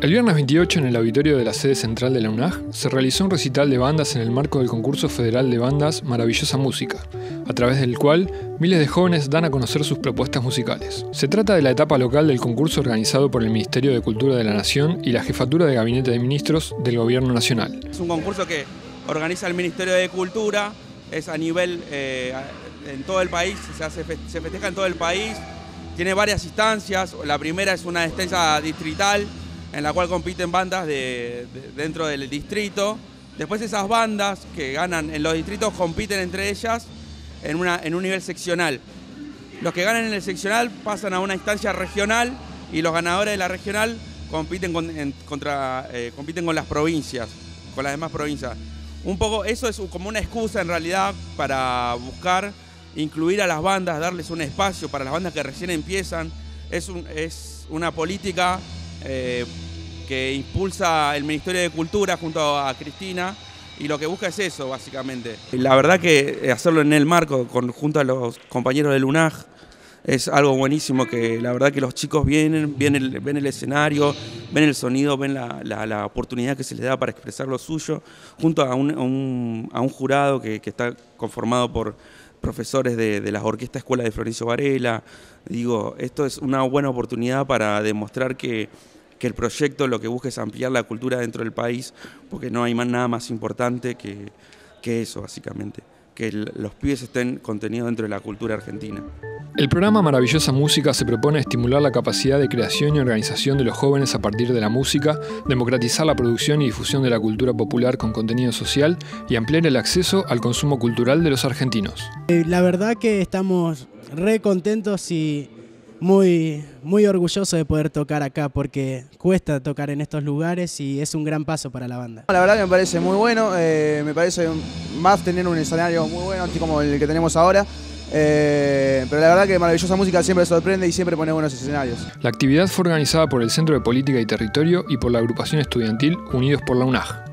El viernes 28, en el auditorio de la sede central de la UNAG, se realizó un recital de bandas en el marco del concurso federal de bandas Maravillosa Música, a través del cual miles de jóvenes dan a conocer sus propuestas musicales. Se trata de la etapa local del concurso organizado por el Ministerio de Cultura de la Nación y la Jefatura de Gabinete de Ministros del Gobierno Nacional. Es un concurso que organiza el Ministerio de Cultura, es a nivel en todo el país, se festeja en todo el país, tiene varias instancias. La primera es una instancia distrital, en la cual compiten bandas dentro del distrito. Después esas bandas que ganan en los distritos compiten entre ellas en un nivel seccional. Los que ganan en el seccional pasan a una instancia regional y los ganadores de la regional compiten con las provincias, con las demás provincias. Un poco eso es como una excusa en realidad para buscar incluir a las bandas, darles un espacio para las bandas que recién empiezan. Es una política que impulsa el Ministerio de Cultura junto a Cristina, y lo que busca es eso, básicamente. La verdad que hacerlo en el marco, junto a los compañeros del UNAG, es algo buenísimo, que la verdad que los chicos ven el escenario, ven el sonido, ven la oportunidad que se les da para expresar lo suyo, junto a un jurado que está conformado por profesores de las orquestas Escuela de Florencio Varela. Digo, esto es una buena oportunidad para demostrar que el proyecto lo que busca es ampliar la cultura dentro del país, porque no hay nada más importante que eso, básicamente, que los pibes estén contenidos dentro de la cultura argentina. El programa Maravillosa Música se propone estimular la capacidad de creación y organización de los jóvenes a partir de la música, democratizar la producción y difusión de la cultura popular con contenido social y ampliar el acceso al consumo cultural de los argentinos. La verdad que estamos re contentos y muy orgulloso de poder tocar acá, porque cuesta tocar en estos lugares y es un gran paso para la banda. La verdad que me parece muy bueno, me parece más tener un escenario muy bueno, así como el que tenemos ahora. Pero la verdad que Maravillosa Música siempre sorprende y siempre pone buenos escenarios. La actividad fue organizada por el Centro de Política y Territorio y por la agrupación estudiantil Unidos por la UNAG.